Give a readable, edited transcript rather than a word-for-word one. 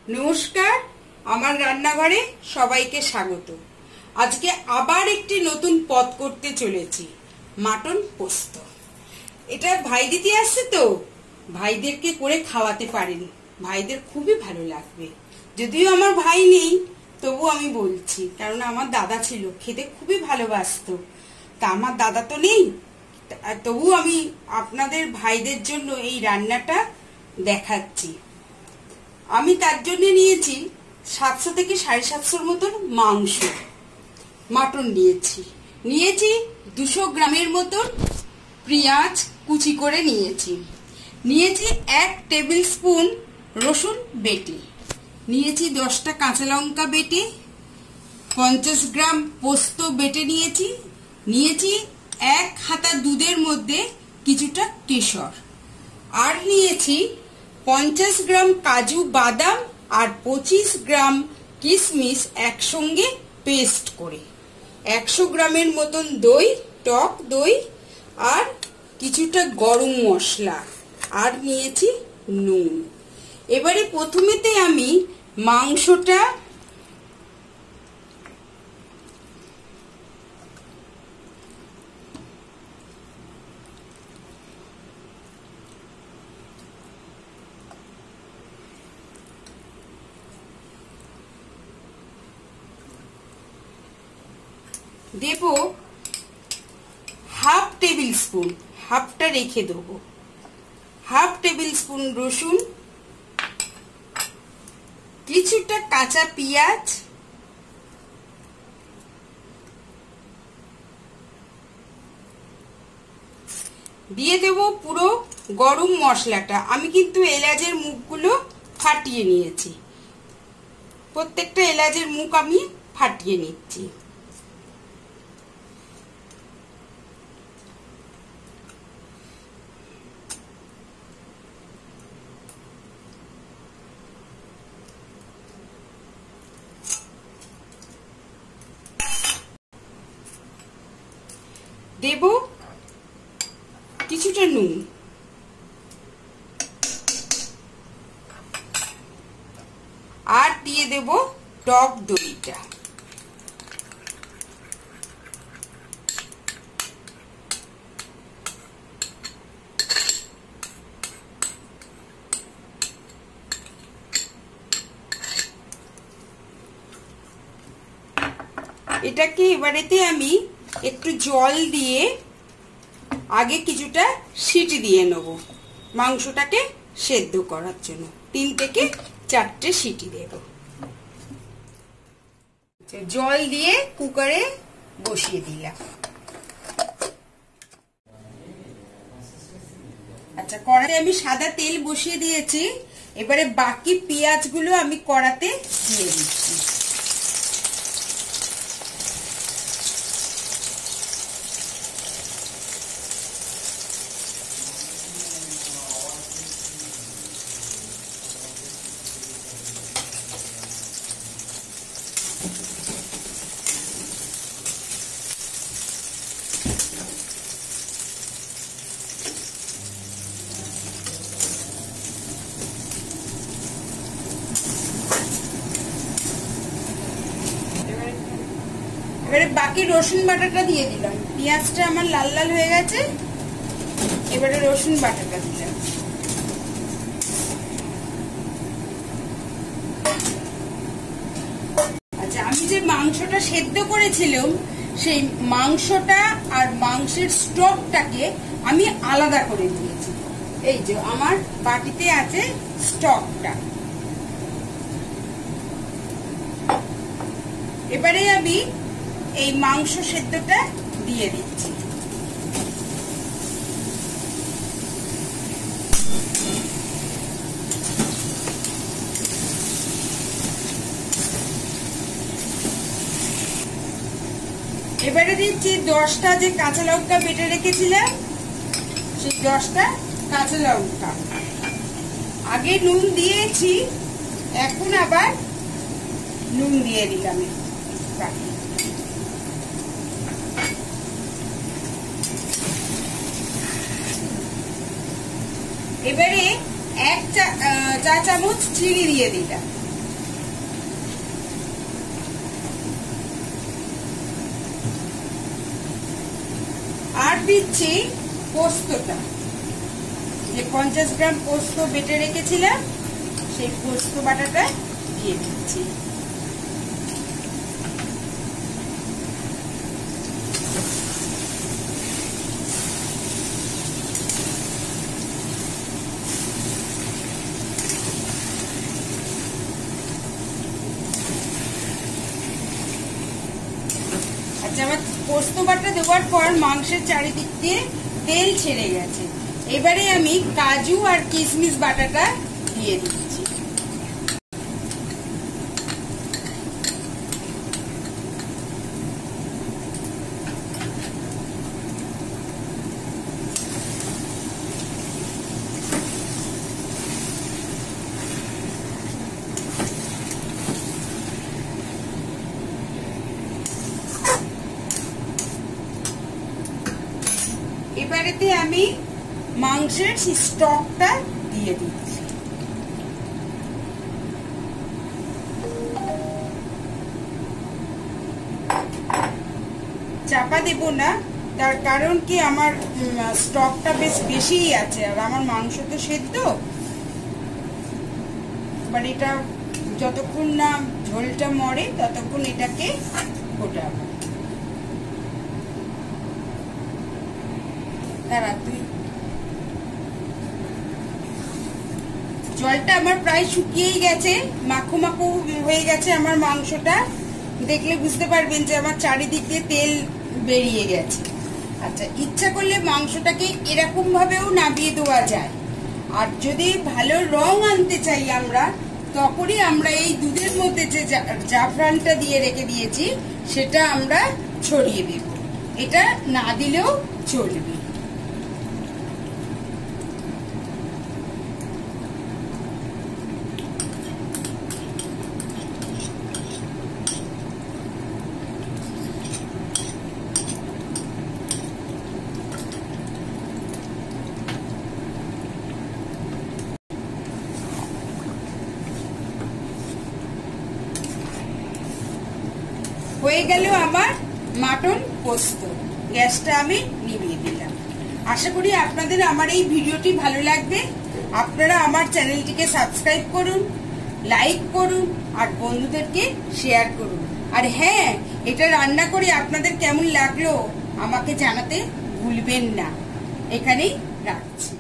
নমস্কার, আমার রান্নাঘরে সবাইকে স্বাগত। আজকে আবার একটি নতুন পদ করতে চলেছি, মাটন পোস্ত। এটা ভাই দিদি আসছে তো, ভাইদেরকে করে খাওয়াতে পারেন, ভাইদের খুবই ভালো লাগবে। যদিও আমার ভাই নেই, তবু আমি বলছি, কারণ আমার দাদা ছিল, খেতে খুবই ভালোবাসতো। তা আমার দাদা তো নেই, তবু আমি আপনাদের ভাইদের জন্য এই রান্নাটা দেখাচ্ছি। আমি তার জন্য নিয়েছি 700 থেকে 750 মতন মাংস, মাটন নিয়েছি 200 গ্রামের মতন পেঁয়াজ কুচি করে নিয়েছি 1 টেবিল স্পুন রসুন বেটে নিয়েছি, 10টা কাঁচা লঙ্কা বেটে, 50 গ্রাম পোস্ত বেটে নিয়েছি 1 হাতা দুধের মধ্যে কিছুটা কেশর, আর নিয়েছি 50 গ্রাম কাজু বাদাম আর 25 গ্রাম কিশমিশ একসঙ্গে পেস্ট করে, 100 গ্রামের মতন দই, টক দই, আর কিছুটা গরম মশলা, আর নিয়েছি নুন। এবারে প্রথমেতে আমি মাংসটা দেব হাফ টেবিল স্পুন, হাফটা রেখে দেবো, হাফ টেবিল স্পুন রসুন, কিছুটা কাঁচা পেঁয়াজ, দিয়ে দেব পুরো গরম মশলাটা। আমি কিন্তু এলাচের মুখগুলো ফাটিয়ে নিয়েছি, প্রত্যেকটা এলাচের মুখ আমি ফাটিয়ে নিচ্ছি। দেব কিছুটা নুন, আর দিয়ে দেব টক দইটা। এটাকে এবারেতে আমি একটু জল দিয়ে আগে কিছুটা সিটি দিয়ে নেব, মাংসটাকে সেদ্ধ করার জন্য 3 থেকে 4টে সিটি দেব। জল দিয়ে কুকারে বসিয়ে দিলাম। আচ্ছা, কড়াইতে আমি সাদা তেল বসিয়ে দিয়েছি। এবারে বাকি পেঁয়াজগুলো আমি কড়াতে দিয়ে দিচ্ছি। এবারে বাকি রসুন বাটাটা দিয়ে দিলাম। পেঁয়াজটা আমার লাল লাল হয়ে গেছে, এবারে রসুন বাটাটা দিলাম। আচ্ছা, আমি যে মাংসটা সেদ্ধ করেছিলাম, সেই মাংসটা আর মাংসের স্টকটাকে আমি আলাদা করে দিয়েছি। এই যে আমার বাটিতে আছে স্টকটা। এবারে আমি এই মাংস সেদ্ধটা দিয়ে দিচ্ছি। এবারে দিচ্ছি 10টা যে কাঁচা লঙ্কা বেটে রেখেছিলাম, সেই 10টা কাঁচা লঙ্কা। আগে নুন দিয়েছি, এখন আবার নুন দিয়ে দিলাম। এবারে 1 চা চামচ চিনি দিয়ে দিলাম। দিচ্ছি পোস্তটা, যে 50 গ্রাম পোস্ত বেটে রেখেছিলাম সেই পোস্ত বাটাটা দিয়ে দিচ্ছি। আচ্ছা, আমার পোস্ত বাটা দেওয়ার পর মাংসের চারিদিক দিয়ে তেল ছেড়ে গেছে। এবারে আমি কাজু আর কিশমিশ বাটাটা দিয়ে দিচ্ছি। এবারেতে আমি মাংসের স্টকটা দিয়ে দিচ্ছি। চাপা দেব না, তার কারণ কি আমার স্টকটা বেশ বেশিই আছে, আর আমার মাংস তো সেদ্ধ। এবার এটা যতক্ষণ না ঝোলটা মরে ততক্ষণ এটাকে ফোটাবো। জলটা আমার প্রায় শুকিয়েই গেছে, মাখো মাখো হয়ে গেছে আমার মাংসটা। দেখলে বুঝতে পারবেন যে আমার চারিদিক দিয়ে তেল বেরিয়ে গেছে। আচ্ছা, ইচ্ছা করলে মাংসটাকে এরকম ভাবেও নামিয়ে দেওয়া যায়। আর যদি ভালো রং আনতে চাই আমরা, তখনই আমরা এই দুধের মধ্যে যে জাফরানটা দিয়ে রেখে দিয়েছি সেটা আমরা ছড়িয়ে দেব। এটা না দিলেও চলবে। হয়ে গেল আমার মাটন পোস্ত। গ্যাসটা আমি নিভিয়ে দিলাম। আশা করি আপনাদের আমার এই ভিডিওটি ভালো লাগবে। আপনারা আমার চ্যানেলটিকে সাবস্ক্রাইব করুন, লাইক করুন আর বন্ধুদেরকে শেয়ার করুন। আর হ্যাঁ, এটা রান্না করে আপনাদের কেমন লাগলো আমাকে জানাতে ভুলবেন না। এখানেই রাখছি।